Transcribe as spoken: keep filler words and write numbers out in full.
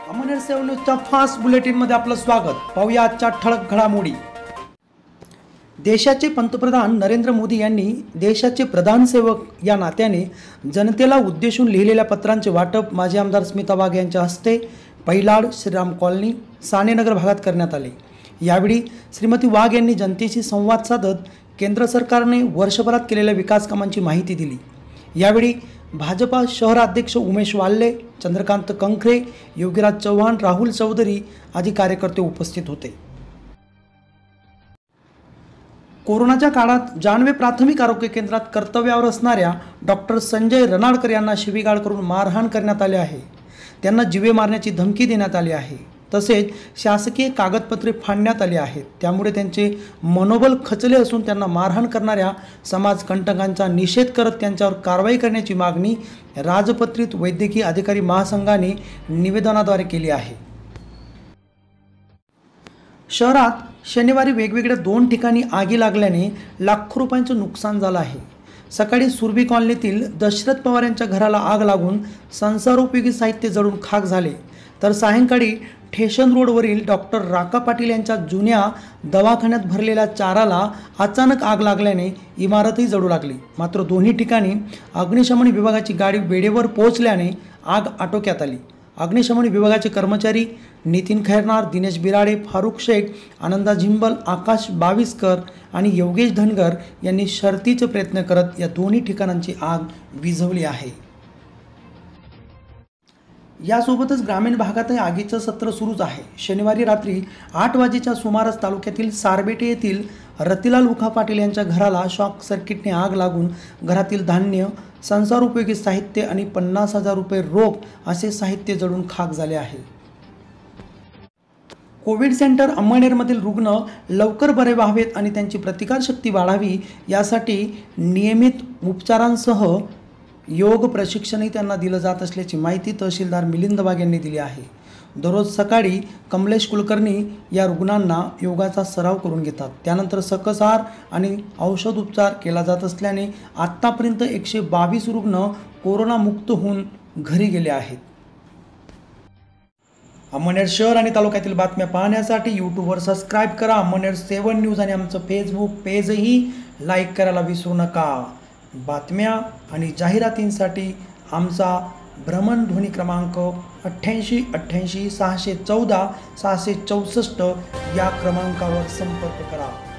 अमनेर सेवन न्यूजच्या fast bulletin मध्ये आपलं स्वागत। पाहूया आजच्या ठळक घडामोडी। देशाचे पंतप्रधान नरेंद्र मोदी यांनी देशाचे प्रधान सेवक या नात्याने जनतेला उद्देशून लिहिलेल्या पत्रांचे वाटप माजी आमदार स्मिता वाघ यांच्या हस्ते पैलाड श्रीराम कॉलनी सानेनगर भागात करण्यात आले। यावेळी श्रीमती वाघ यांनी जनतेशी संवाद साधत केंद्र सरकारने वर्षभरात केलेल्या विकास कामांची माहिती दिली। यावेळी भाजपा शहराध्यक्ष उमेश वाल्ले, चंद्रकांत कंखरे, योगीराज चव्हाण, राहुल चौधरी आदी कार्यकर्ते उपस्थित होते। कोरोनाच्या काळात जानवे प्राथमिक आरोग्य केंद्रात कर्तव्यावर असणाऱ्या डॉक्टर संजय रनाडकर यांना शिवीगाळ करून मारहाण करण्यात आले आहे। त्यांना जीवे मारण्याची धमकी देण्यात आली आहे। तसेच शासकीय कागदपत्रे फाडण्यात आली आहेत। त्यामुळे त्यांचे मनोबल खचले असून त्यांना मारहाण करणाऱ्या समाजकंटकांचा निषेध करत त्यांच्यावर कारवाई करण्याची मागणी राजपत्रित वैद्यकीय अधिकारी महासंघाने निवेदनाद्वारे केली आहे। शहरात शनिवारी वेगवेगळ्या दोन ठिकाणी आगी लागल्याने लाखो रुपयांचे नुकसान झाले आहे। सकाळी सुरभी कॉलनीतील दशरथ पवार यांच्या घराला आग लागून संसारोपयोगी साहित्य जळून खाक झाले, तर सायंकाळी ठेशन रोडवरील डॉक्टर राका पाटील यांच्या जुन्या दवाखान्यात भरलेल्या चाराला अचानक आग लागल्याने इमारतही जळू लागली। मात्र दोन्ही ठिकाणी अग्निशमन विभागाची गाडी वेळेवर पोहोचल्याने आग आटोक्यात आली। अग्निशमन विभागाचे कर्मचारी नितीन खैरनार, दिनेश बिराडे, फारुख शेख, आनंदा झिंबल, आकाश बाविस्कर आणि योगेश धनगर यांनी शर्थीचे प्रयत्न करत या दोन्ही ठिकाणांची आग विझवली आहे। यासोबतच ग्रामीण भागातही आगीचं सत्र सुरूच आहे। शनिवारी रात्री आठ वाजेच्या सुमारास तालुक्यातील सारबेटे येथील रतिलाल उखा पाटील यांच्या घराला शॉक सर्किटने आग लागून घरातील धान्य, संसारोपयोगी साहित्य आणि पन्नास हजार रुपये रोख असे साहित्य जळून खाक झाले आहे। कोविड सेंटर अमळनेरमधील रुग्ण लवकर बरे व्हावेत आणि त्यांची प्रतिकारशक्ती वाढावी यासाठी नियमित उपचारांसह योग प्रशिक्षणही त्यांना दिलं जात असल्याची माहिती तहसीलदार मिलिंद वाघ यांनी दिली आहे। दररोज सकाळी कमलेश कुलकर्णी या रुग्णांना योगाचा सराव करून घेतात। त्यानंतर सकस आहार आणि औषध उपचार केला जात असल्याने आत्तापर्यंत एकशे बावीस रुग्ण कोरोनामुक्त होऊन घरी गेले आहेत। अमळनेर शहर आणि तालुक्यातील बातम्या पाहण्यासाठी यूट्यूबवर सबस्क्राईब करा अमळनेर सेवन न्यूज आणि आमचं फेसबुक पेजही लाईक करायला विसरू नका। बातम्या आणि जाहिरातींसाठी आमचा भ्रमणध्वनी क्रमांक अठ्ठ्याऐंशी अठ्ठ्याऐंशी सहाशे चौदा सहाशे चौसष्ट या क्रमांकावर संपर्क करा।